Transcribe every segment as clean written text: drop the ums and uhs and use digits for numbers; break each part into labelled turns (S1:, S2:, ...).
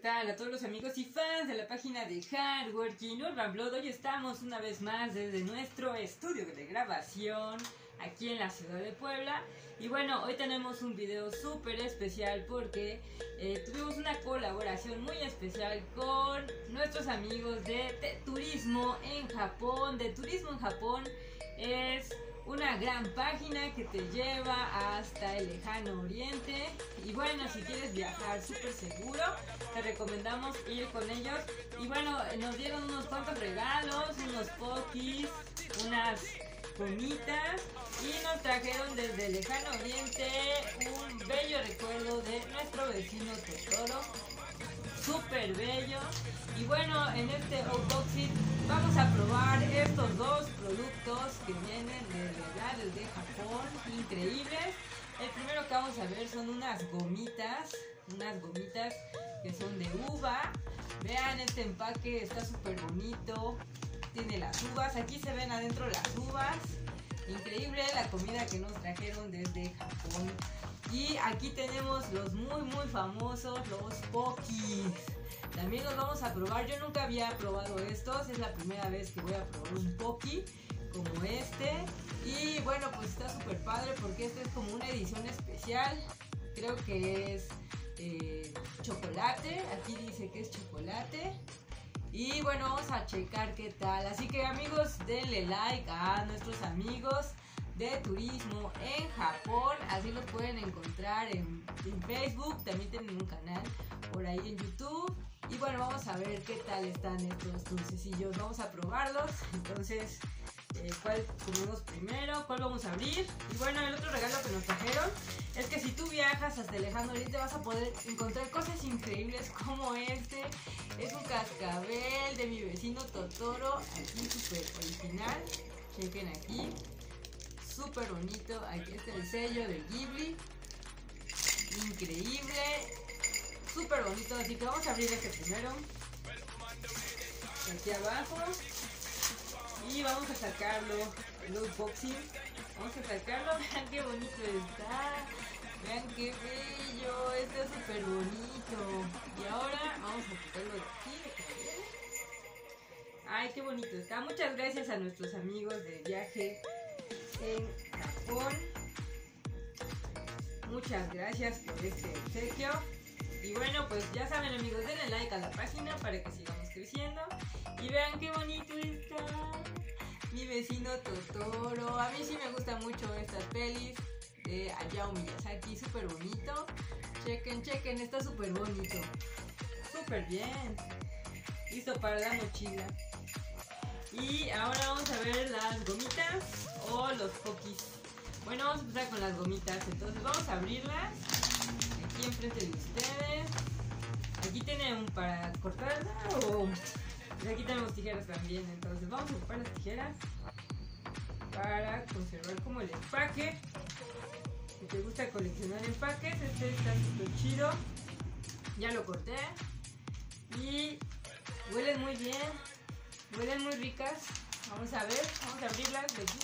S1: tal a todos los amigos y fans de la página de Hardworking Urban Blood? Hoy estamos una vez más desde nuestro estudio de grabación aquí en la ciudad de Puebla. Y bueno, hoy tenemos un video súper especial porque tuvimos una colaboración muy especial con nuestros amigos de Turismo en Japón. De Turismo en Japón es una gran página que te lleva hasta el lejano oriente. Y bueno, si quieres viajar súper seguro, te recomendamos ir con ellos. Y bueno, nos dieron unos cuantos regalos, unos pokis, unas gomitas, y nos trajeron desde el lejano oriente un bello recuerdo de nuestro vecino Totoro. Súper bello. Y bueno, en este unboxing vamos a probar estos dos productos que vienen desde Japón, increíbles. El primero que vamos a ver son unas gomitas que son de uva. Vean, este empaque está súper bonito, tiene las uvas, aquí se ven adentro las uvas. Increíble la comida que nos trajeron desde Japón. Y aquí tenemos los muy famosos, los pokis. También los vamos a probar. Yo nunca había probado estos, es la primera vez que voy a probar un poki como este. Y bueno, pues está súper padre porque este es como una edición especial. Creo que es chocolate, aquí dice que es chocolate. Y bueno, vamos a checar qué tal. Así que amigos, denle like a nuestros amigos de Turismo en Japón. Así los pueden encontrar en Facebook. También tienen un canal por ahí en YouTube. Y bueno, vamos a ver qué tal están estos dulcecillos. Vamos a probarlos. Entonces, ¿cuál comemos primero? ¿Cuál vamos a abrir? Y bueno, el otro regalo que nos trajeron es que si tú viajas hasta el lejano oriente vas a poder encontrar cosas increíbles como este. Es un cascabel de mi vecino Totoro. Aquí súper original. Chequen aquí. Súper bonito. Aquí está el sello de Ghibli. Increíble. Súper bonito. Así que vamos a abrir este primero. Aquí abajo. Y vamos a sacarlo. El unboxing. Vamos a sacarlo. Vean qué bonito está. Vean qué bello. Está súper bonito. Y ahora vamos a quitarlo de aquí. Ay, qué bonito está. Muchas gracias a nuestros amigos de viaje en Japón. Muchas gracias por este obsequio. Y bueno, pues ya saben amigos, denle like a la página para que sigamos creciendo. Y vean qué bonito está mi vecino Totoro. A mí sí me gusta mucho estas pelis de Hayao Miyazaki, súper bonito. Chequen, está súper bonito. Súper bien. Listo para la mochila. Y ahora vamos a ver las gomitas o los pokis. Bueno, vamos a empezar con las gomitas. Entonces vamos a abrirlas aquí enfrente de ustedes. Aquí tienen para cortar. Y aquí tenemos tijeras también. Entonces vamos a ocupar las tijeras para conservar como el empaque. Si te gusta coleccionar empaques, este está súper chido. Ya lo corté. Y huelen muy bien. Huelen muy ricas. Vamos a ver, vamos a abrirlas de aquí.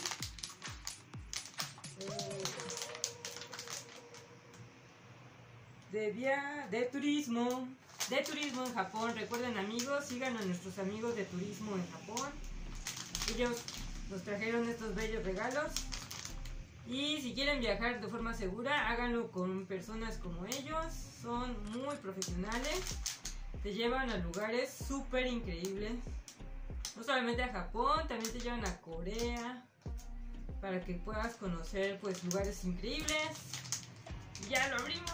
S1: De turismo en Japón. Recuerden amigos, sigan a nuestros amigos de Turismo en Japón. Ellos nos trajeron estos bellos regalos. Y si quieren viajar de forma segura, háganlo con personas como ellos. Son muy profesionales. Te llevan a lugares súper increíbles. No solamente a Japón, también te llevan a Corea para que puedas conocer pues lugares increíbles. Ya lo abrimos.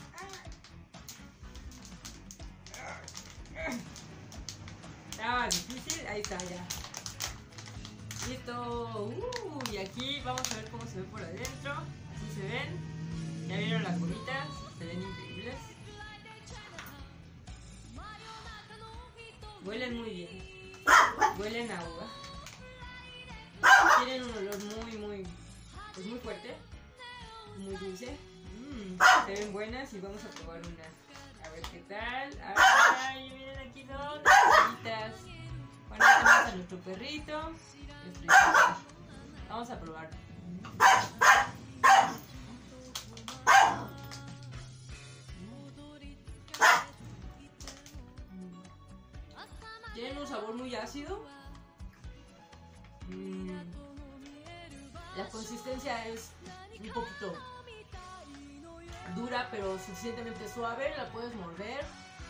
S1: Estaba difícil, ahí está ya. Listo. Y aquí vamos a ver cómo se ve por adentro. Así se ven. Ya vieron las gomitas, se ven increíbles. Huelen muy bien. Huelen a uva. Tienen un olor muy fuerte, muy dulce. Se ven buenas y vamos a probar una. A ver qué tal. Ay, miren aquí son las bolitas. Bueno, tenemos a nuestro perrito. Vamos a probar. Tienen un sabor muy ácido. La consistencia es un poquito dura, pero suficientemente suave. La puedes morder.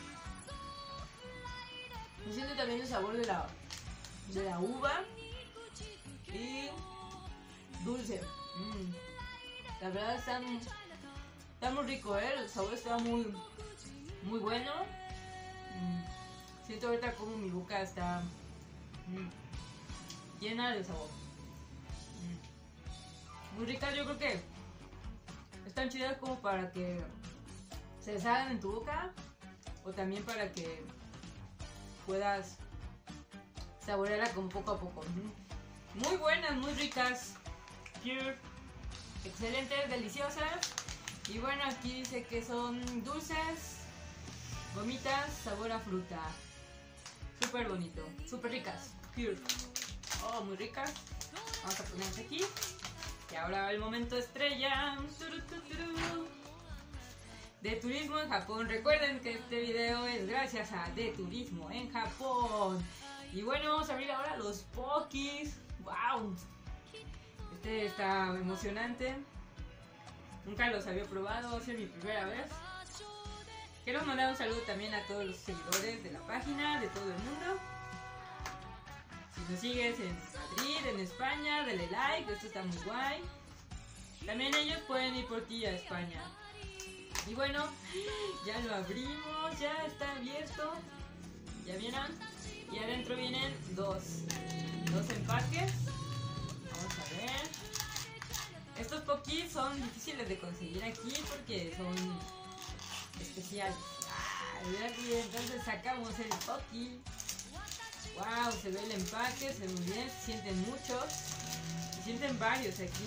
S1: Se siente también el sabor de la uva. Y dulce. La verdad está muy rico, el sabor está muy bueno. Siento ahorita como mi boca está llena de sabor. Muy ricas, yo creo que están chidas como para que se deshagan en tu boca, o también para que puedas saborearla como poco a poco. Muy buenas, muy ricas. Pure. Excelentes, deliciosas. Y bueno, aquí dice que son dulces, gomitas, sabor a fruta. Súper bonito, súper ricas. Pure. Oh, muy ricas. Vamos a ponerlas aquí. Y ahora va el momento estrella. De turismo en Japón. Recuerden que este video es gracias a De Turismo en Japón. Y bueno, vamos a abrir ahora los Pokis. ¡Wow! Este está emocionante. Nunca los había probado, va a ser mi primera vez. Quiero mandar un saludo también a todos los seguidores de la página, de todo el mundo. Si nos sigues en Madrid, en España, dale like, esto está muy guay. También ellos pueden ir por ti a España. Y bueno, ya lo abrimos, ya está abierto. ¿Ya vieron? Y adentro vienen dos empaques. Vamos a ver. Estos Pokis son difíciles de conseguir aquí porque son especiales. Y entonces sacamos el Poki. Wow, se ve el empaque, se ve muy bien, se sienten muchos. Se sienten varios aquí.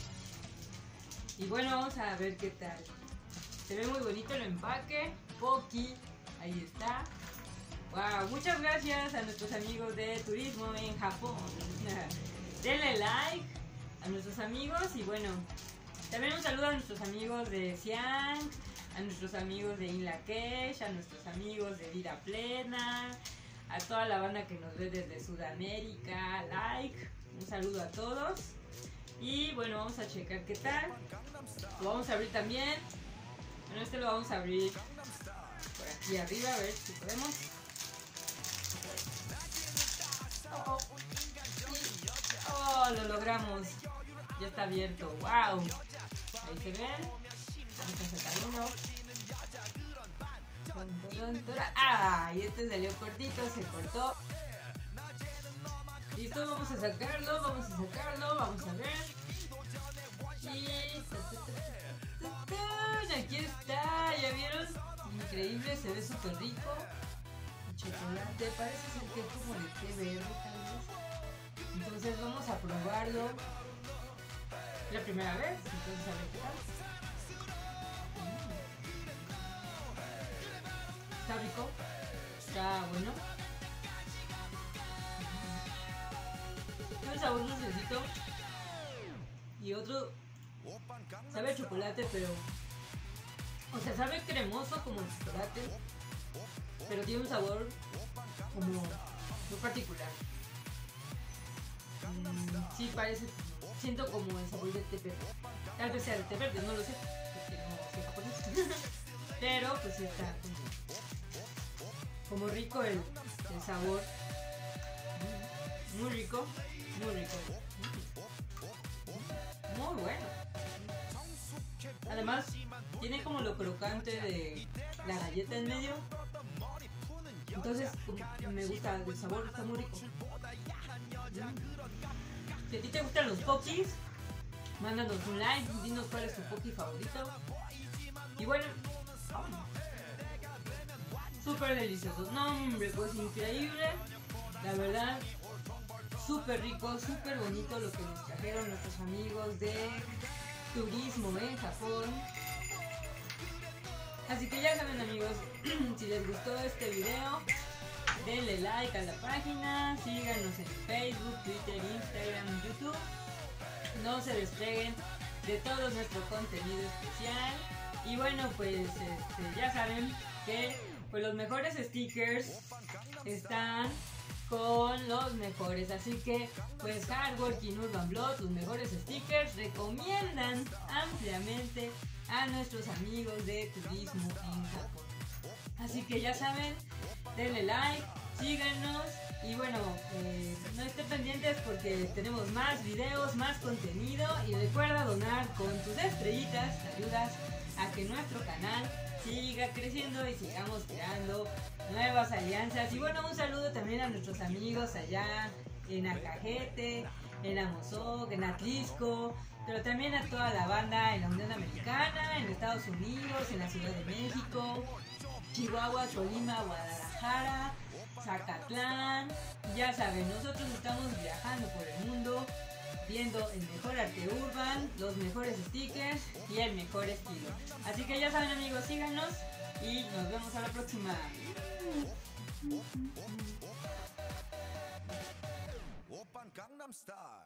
S1: Y bueno, vamos a ver qué tal. Se ve muy bonito el empaque. Poki, ahí está. Wow, muchas gracias a nuestros amigos de Turismo en Japón. Denle like a nuestros amigos y bueno, también un saludo a nuestros amigos de Xi'an, a nuestros amigos de Inlakesh, a nuestros amigos de Vida Plena, a toda la banda que nos ve desde Sudamérica, like, un saludo a todos. Y bueno, vamos a checar qué tal. Lo vamos a abrir también. Bueno, este lo vamos a abrir por aquí arriba, a ver si podemos. Oh, lo logramos. Ya está abierto. Wow. Ahí se ven. Vamos a sacar uno. Ah, y este salió cortito, se cortó. Listo, vamos a sacarlo, vamos a ver. Y aquí está, ¿ya vieron? Increíble, se ve súper rico. Chocolate, parece ser que es como de té verde tal vez. Entonces vamos a probarlo. La primera vez, entonces a ver qué tal. Está rico, está bueno. Tiene un sabor dulcecito. Y otro sabe a chocolate, pero o sea, sabe cremoso como el chocolate, pero tiene un sabor como muy particular. Sí, parece, siento como el sabor de té verde. Tal vez sea de té verde, no lo sé, porque no soy japonés. Pero pues sí está como rico el sabor. Muy rico, muy rico. Muy bueno. Además, tiene como lo crocante de la galleta en medio. Entonces, me gusta el sabor, está muy rico. Si a ti te gustan los Pokis, mándanos un like, dinos cuál es tu Poki favorito. Y bueno, súper deliciosos. No, hombre, pues increíble. La verdad, súper rico, súper bonito lo que nos trajeron nuestros amigos de Turismo en Japón. Así que ya saben, amigos, si les gustó este video, denle like a la página, síganos en Facebook, Twitter, Instagram, YouTube. No se despeguen de todo nuestro contenido especial. Y bueno, pues ya saben que pues los mejores stickers están con los mejores. Así que pues Hardworking Urban Blood, tus mejores stickers, recomiendan ampliamente a nuestros amigos de turismo en Japón. Así que ya saben, denle like, síganos y bueno, no estén pendientes porque tenemos más videos, más contenido y recuerda donar con tus estrellitas, ayudas a que nuestro canal siga creciendo y sigamos creando nuevas alianzas. Y bueno, un saludo también a nuestros amigos allá en Acajete, en Amozoc, en Atlisco, pero también a toda la banda en la Unión Americana, en Estados Unidos, en la Ciudad de México, Chihuahua, Colima, Guadalajara, Zacatlán. Ya saben, nosotros estamos viajando por el mundo, viendo el mejor arte urban, los mejores stickers y el mejor estilo. Así que ya saben, amigos, síganos y nos vemos a la próxima.
S2: Open Gangnam Style.